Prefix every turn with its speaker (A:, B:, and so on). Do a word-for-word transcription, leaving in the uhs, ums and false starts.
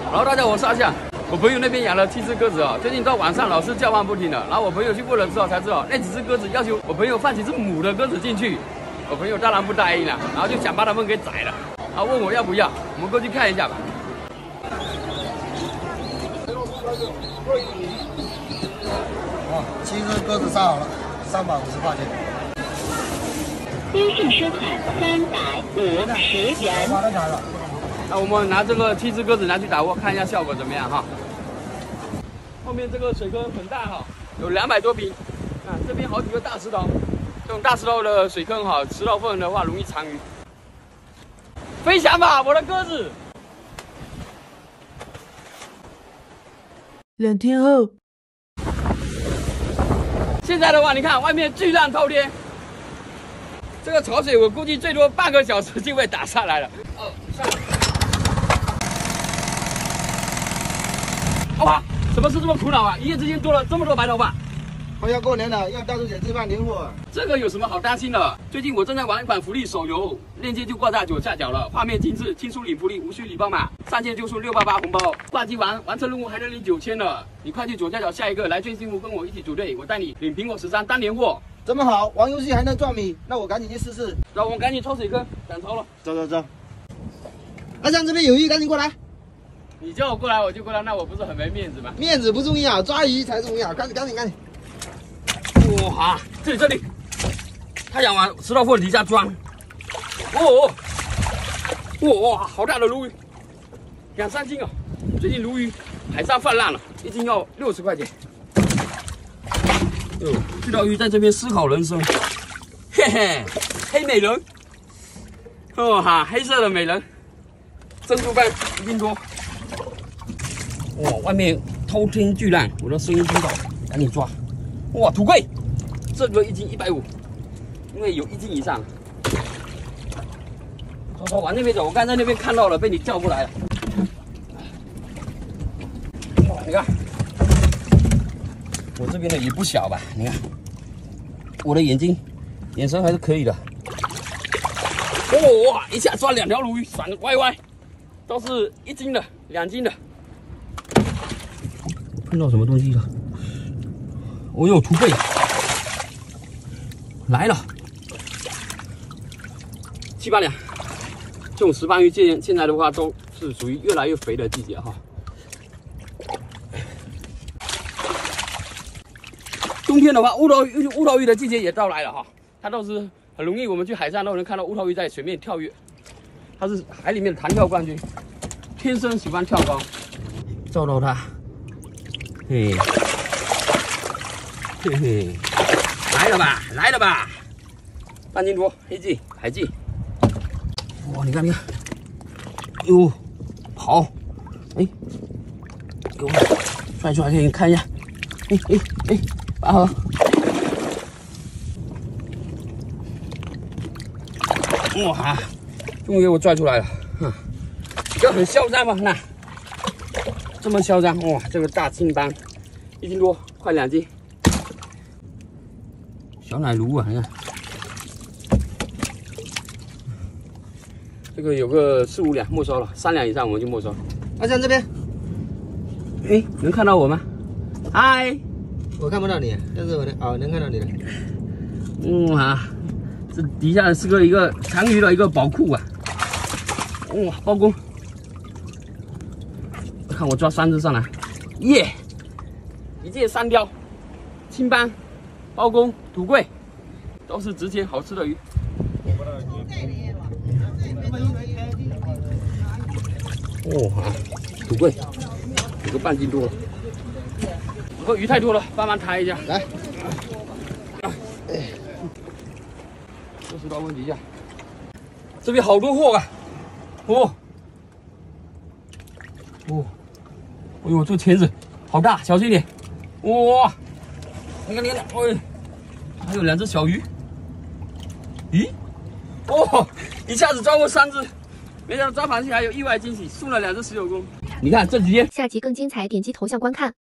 A: 然后大家我说一下，我朋友那边养了七只鸽子哦，最近到晚上老是叫唤不停的。然后我朋友去问了之后才知道，那几只鸽子要求我朋友放几只母的鸽子进去，我朋友当然不答应了，然后就想把它们给宰了，然后问我要不要，我们过去看一下吧。
B: 哇，七只鸽子杀好了，三百五十块钱。
C: 微信收款三百五十元。
B: 马上来了。
A: 那我们拿这个七只鸽子拿去打窝，看一下效果怎么样哈。后面这个水坑很大哈，有两百多平。啊，这边好几个大石头，这种大石头的水坑哈，石头缝的话容易藏鱼。飞翔吧，我的鸽子！
D: 两天后，
A: 现在的话，你看外面巨浪滔天，这个潮水我估计最多半个小时就会打上来了。哦，上来。哇，什么事这么苦恼啊？一夜之间多了这么多白头发。
B: 快要过年了，要到处捡置办年货。
A: 这个有什么好担心的？最近我正在玩一款福利手游，链接就挂在左下角了。画面精致，轻松领福利，无需礼包码，上线就送六八八红包。挂机完，完成任务还能领九千呢。你快去左下角下一个来最幸福，跟我一起组队，我带你领苹果十三当年货。
B: 这么好，玩游戏还能赚米，那我赶紧去试试。
A: 那我们赶紧抽水坑，赶潮了。
B: 走走走。阿香这边有鱼，赶紧过来。
A: 你叫我过来我就过来，那我不是很没面子吗？
B: 面子不重要，抓鱼才重要。赶紧赶紧赶紧。
A: 哇，这里这里，他想往石头缝底下钻。哦哦，哇，好大的鲈鱼，两三斤哦。最近鲈鱼海上泛滥了，一斤要六十块钱。哦，这条鱼在这边思考人生，嘿嘿，黑美人。哦哈，黑色的美人，珍珠斑一斤多。哇，外面滔天巨浪，我的声音听到，赶紧抓。哇，土龟，这个一斤一百五，因为有一斤以上。走走，往那边走，我刚才那边看到了，被你叫过来了。哇，你看，我这边的也不小吧？你看，我的眼睛，眼神还是可以的。哦哇，一下抓两条鲈鱼，闪得歪歪，都是一斤的、两斤的。碰到什么东西了？哦呦，土贝来了，七八两。这种石斑鱼现现在的话都是属于越来越肥的季节哈。冬天的话，乌头鱼乌头鱼的季节也到来了哈，它都是很容易，我们去海上都能看到乌头鱼在水面跳跃，它是海里面的弹跳冠军，天生喜欢跳高，照到它，嘿。嘿嘿，来了吧，来了吧，半斤多，黑鲫、海鲫。哇，你看，你看，哟，好，哎，给我拽出来给你看一下，哎哎哎，拔河，哇，终于给我拽出来了，哼，这很嚣张吧？那这么嚣张，哇，这个大金斑，一斤多，快两斤。小奶鲈啊，你看，这个有个四五两没收了，三两以上我们就没收。
B: 阿香这边，
A: 哎，能看到我吗？嗨，
B: 我看不到你，但是我能哦，能看到你了。
A: 嗯啊，这底下是个一个长鱼的一个宝库啊。哇，包公，看我抓三只上来，耶，一箭三雕，青斑。包公、土龟都是值钱好吃的鱼。哦啊，土龟有个半斤多了，不过鱼太多了，帮忙抬一下。来，这石头问底下，这边好多货啊！哦哦，哎呦，这个钳子好大，小心点！哇！你看，你看，哎，还有两只小鱼。咦，哦，一下子抓过三只，没想到抓螃蟹还有意外惊喜，送了两只石油公。你看这几天，
E: 下集更精彩，点击头像观看。